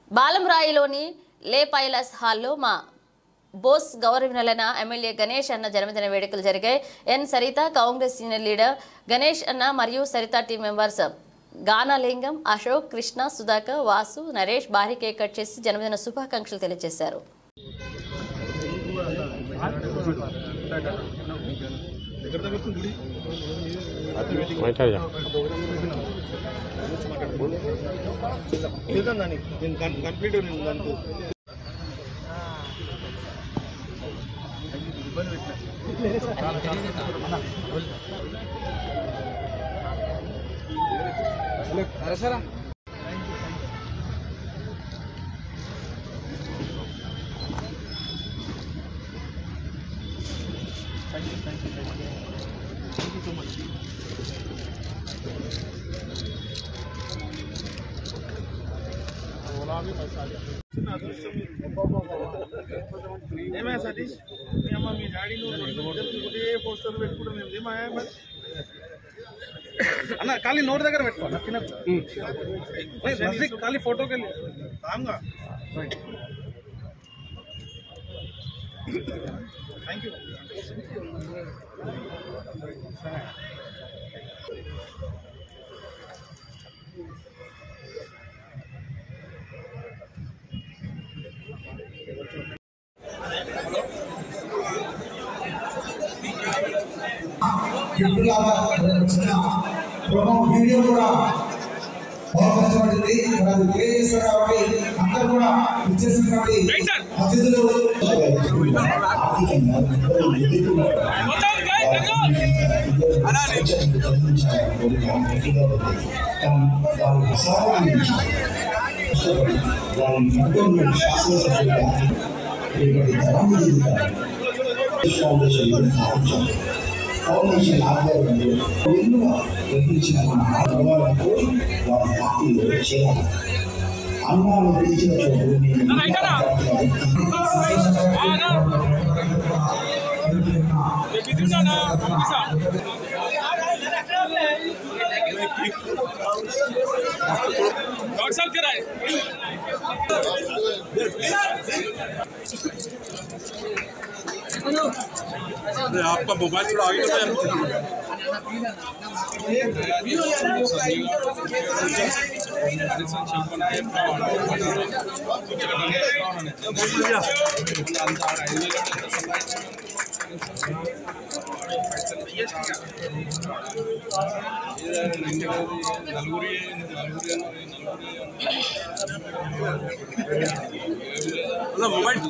బాలంరాయిలోని లే పైలస్ హాల్లో మా బోస్ గౌరవనీయులైన ఎమ్మెల్యే గణేష్ అన్న జన్మదిన వేడుకలు జరిగాయి. N Saritha Congress senior leader Ganesh అన్న మరియు సరిత టీం మెంబర్స్ గానాలింగం, అశోక్, కృష్ణ, సుధాకర్, వాసు, నరేష్ భారీ కేక్ కట్ చేసి జన్మదిన శుభాకాంక్షలు తెలియజేశారు. सतीश मी गाड़ी पोस्टर अना खाली नोट दर खाली फोटो के लिए थैंक यू वीडियो बहुत कष्टपड़ी अंदर अतिथुలు ఫౌండేషన్ ఆధ్వర్యంలో ఎన్నో నిర్మించిన మన భగవాలకు వారి పార్టీలో చేయాలి. అన్నాలు పిలిచిన చోటు आपका मोबाइल थोड़ा आगे मोबाइल